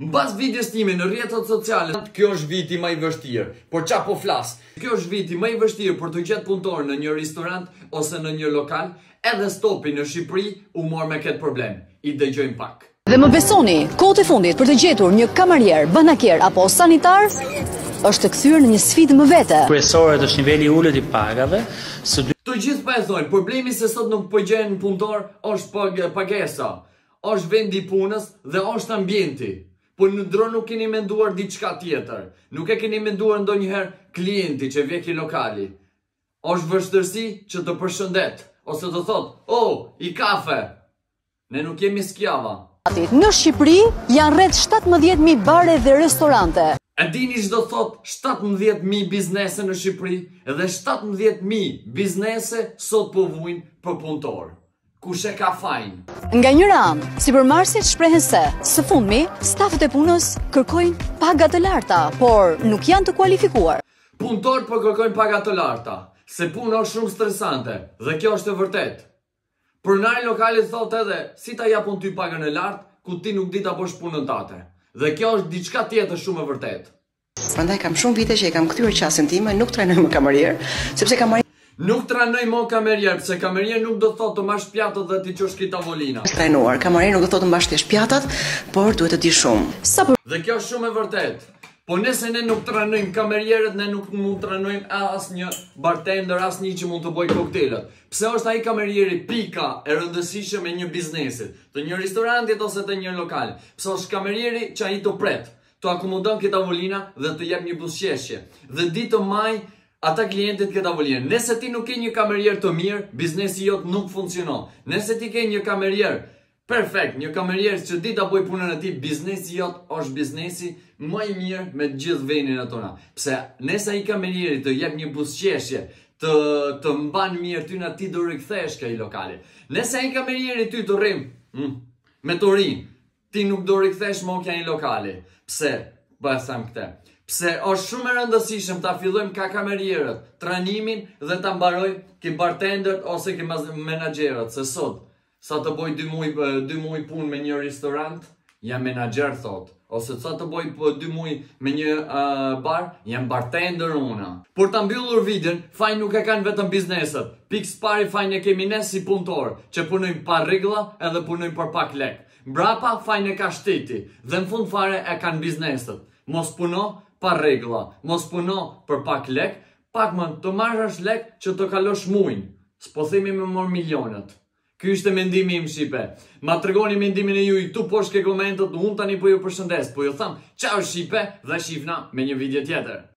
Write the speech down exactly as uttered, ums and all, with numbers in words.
Mbas videos time në rrjetet sociale, kjo është viti më i vështirë. Por çfarë po flas? Kjo është viti më i vështirë për të gjetur punëtor në një restorant ose në një lokal, edhe stopi në Shqipëri u mor me këtë problem. I dëgjojmë pak. Dhe më besoni, kohët e fundit për të gjetur një kamarier, banakier apo sanitar është të kthyer në një sfidë më vete. Kryesore është niveli i ulët i pagave. Së dy... Të gjithë pa e thonë, problemi se sot nuk po gjen punëtor është pagesa, është vendi i punës dhe është ambienti. Po në dro nuk keni menduar diçka tjetër. Nuk e keni menduar ndonjëherë klienti që vjen ke lokali. Është vështirësi që të përshëndet ose të thot, "Oh, i kafe." Ne nuk jemi skjava. Në Shqipëri janë rreth shtatëmbëdhjetë mijë bare dhe restorante. E dini ç'do thot shtatëmbëdhjetë mijë biznese në Shqipëri dhe shtatëmbëdhjetë mijë biznese sot po vujnë për punëtor. Kush e ka fajin? Nga njëra anë, sipërmarrësit shprehen se, së fundmi, stafët e punës kërkojnë paga të larta, por nuk janë të kualifikuar. Punëtorët po kërkojnë paga të larta, se puna është shumë stresante dhe kjo është e vërtetë. Pronari lokali thotë edhe, si ta japun ty pagën e lartë, ku ti nuk di ta bësh punën tate. Dhe kjo është diçka tjetër shumë e vërtetë. Prandaj kam shumë vite që e kam kthyer qasën time, nuk trajnoj më kamarier, sepse kamarier Nuk trajnoj më kamerier, pse kamerier nuk do thotë të marrësh pjatat dhe ti çosh ki tavolina. trajnuar, kamarier nuk do thotë të mbash thjesht pjatat, por duhet të di shumë. Sa për... Dhe kjo është shumë e vërtetë. Po nëse ne nuk trajnojmë kamerierët, ne nuk mund të trajnojmë asnjë bartender, asnjë që mund të bëjë koktelet. Pse është ai kamerieri pika e rëndësishme e një biznesi, të një restoranti ose të një lokali? Pse është kamerieri që ai të pret, të akomodon këtë tavolina dhe të jep një buzëqeshje. Dhe ditë të maj ata klientët këtë tavolinë. Nëse ti nuk ke një kamerier të mirë, biznesi jot nuk funksionon. Nëse ti ke një kamerier perfekt, një kamerier që di ta bëj punën e tij, biznesi jot është biznesi më i mirë me gjithë vendin e tona. Pse nëse ai kamerieri të jep një buzëqeshje, të të mban mirë ty na ti do rikthesh këj lokali. Nëse ai kamerieri ty të rrim, mm, me të rin, ti nuk do rikthesh më këj lokali. Pse? Ba them këtë. Pse është shumë e rëndësishëm ta fillojmë ka kamerierët trajnimin dhe ta mbarojmë ke bartendert ose ke menaxherët, se sot sa të bëj dy muaj dy muaj punë me një restorant, jam menaxher thot, ose sa të bëj dy muaj me një uh, bar, jam bartender unë. Por ta mbyllur videon, fajin nuk e kanë vetëm bizneset. Pikë pari fajin e kemi ne si punëtor, që punojmë pa rregulla edhe punojmë për pak lek. Mbrapa fajin e ka shteti dhe në fund fare e kanë bizneset. Mos puno pa rregulla, mos puno për pak lek, pak më të marrësh lek që të kalosh muin. S'po themi me mor milionët. Ky është mendimi im Shqipe. Ma tregoni mendimin e juaj tu poshtë ke komentet, unë tani po ju përshëndes, po ju tham, ciao Shqipe dhe shihna me një video tjetër.